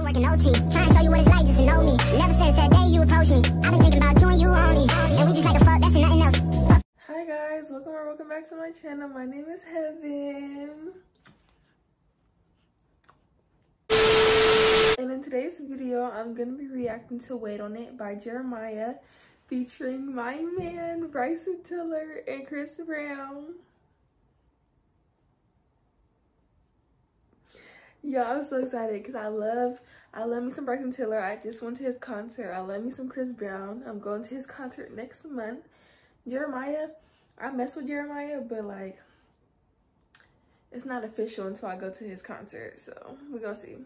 working OT, trying to show you what it's like just to know me. Never since that day you approached me, I've been thinking about you and you only. And we just like a fuck, that's nothing else. Hi guys, welcome back to my channel. My name is Heaven. And in today's video, I'm gonna be reacting to Wait On It by Jeremiah, featuring my man, Bryson Tiller and Chris Brown. Yeah, I'm so excited because I love me some Bryson Tiller. I just went to his concert. I love me some Chris Brown. I'm going to his concert next month. Jeremiah, I mess with Jeremiah, but like, it's not official until I go to his concert. So we're gonna see.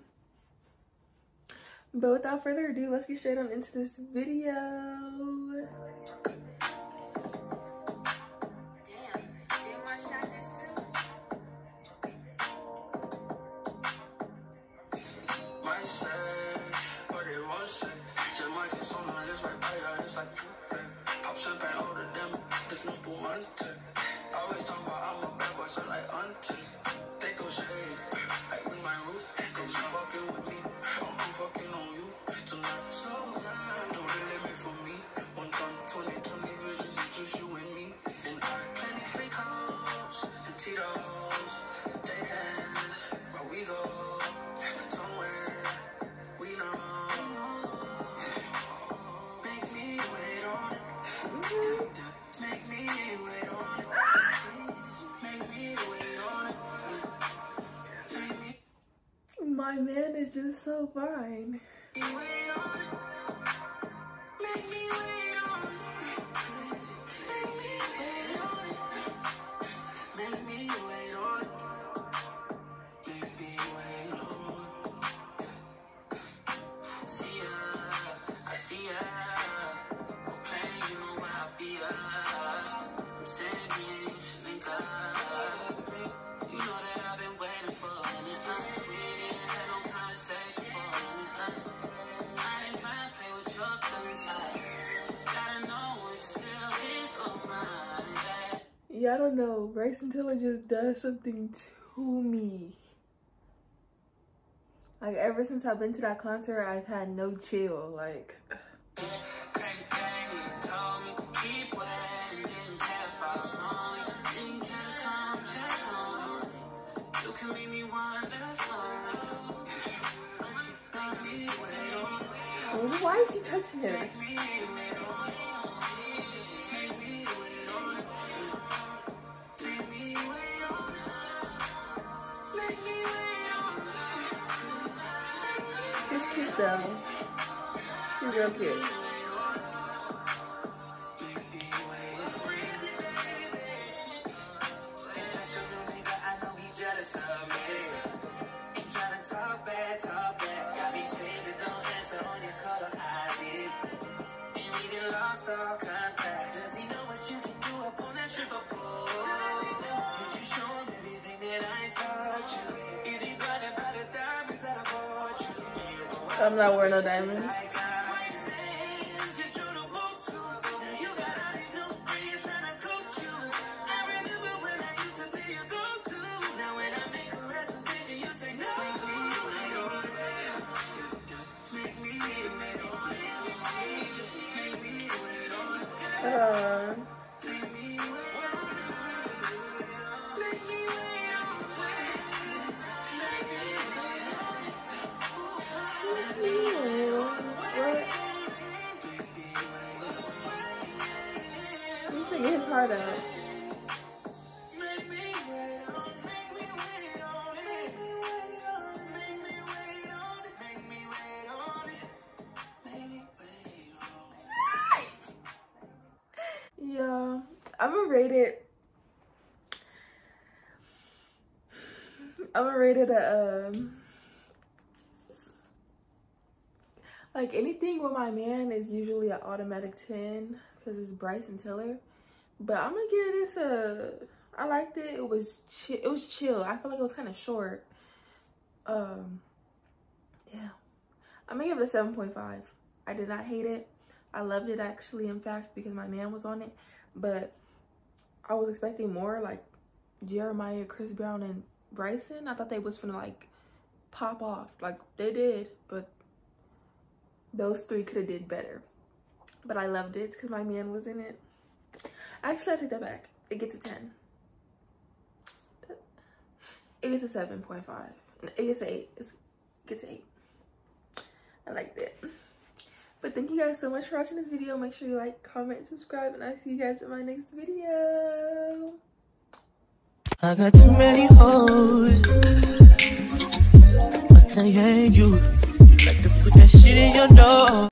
But without further ado, let's get straight on into this video. Always talking about I'm a bad boy, so like auntie. They go shade, like with my roof. Cause you fucking with me, I'm fucking on you tonight. So don't really me for me. 120 visions, it's just you and me. And I plenty fake hoes and Tito's. They dance, but we go somewhere we know. Make me wait on it. Make me wait on it. My man is just so fine. Yeah, I don't know. Bryson Tiller just does something to me. Like, ever since I've been to that concert, I've had no chill. Like, why is she touching him? She's cute though. She's real cute. I'm not wearing no diamonds. Get his heart out. Yeah, I'm gonna rate it a like, anything with my man is usually an automatic 10 because it's Bryson Tiller. But I'm gonna give this I liked it. It was chill. I feel like it was kind of short. Yeah, I'm gonna give it a 7.5. I did not hate it. I loved it actually, in fact, because my man was on it. But I was expecting more, like Jeremiah, Chris Brown, and Bryson. I thought they was finna like pop off. Like, they did, but those 3 could have did better. But I loved it because my man was in it. Actually, I take that back. It gets a 10. It gets a 7.5. It gets an 8. It gets an 8. I liked it. But thank you guys so much for watching this video. Make sure you like, comment, subscribe, and I'll see you guys in my next video. I got too many hoes, but they ain't you. You like to put that shit in your nose.